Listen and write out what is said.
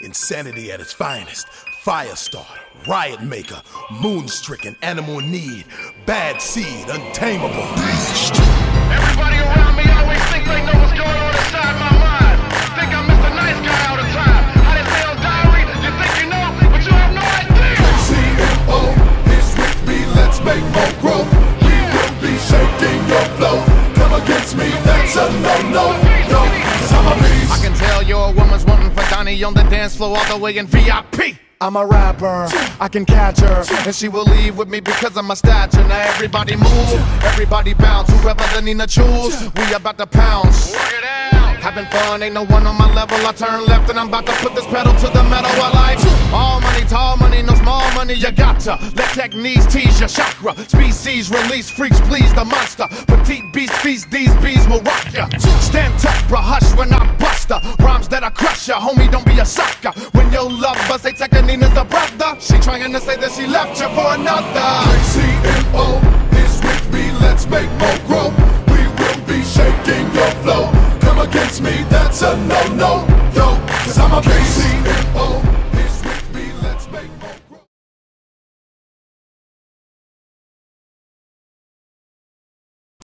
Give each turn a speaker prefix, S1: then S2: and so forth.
S1: Insanity at its finest. Firestarter, riot maker, moon-stricken, animal need, bad seed, untamable.
S2: Everybody around me always think they know what's going on inside my mind. Think I'm Mr. Nice Guy all the time. How they say on diary, you think you know, but you have no idea.
S3: CMO is with me, let's make more growth. We will be shaking your flow. Come against me, that's a no-no. Yo, 'cause I'm a beast.
S2: I can tell you're a woman's wanting for Donnie on the dance floor all the way in VIP. I'm a rapper, I can catch her, and she will leave with me because of my stature. Now everybody move, everybody bounce, whoever the Nina choose, we about to pounce. Work it out. Having fun, ain't no one on my level. I turn left and I'm about to put this pedal to the metal. I like all money, tall money, no small money. You gotcha. Let techniques tease your chakra. Species release, freaks please the monster. Petite beast feast, these bees will rock ya. Stand tough, bruh, hush when I bust her. Rhymes that I crush ya, homie, don't be a sucker. When your lover say second Nina's a brother, she trying to say that she left you for another.
S3: CMO is with me, let's make more growth. We will be shaking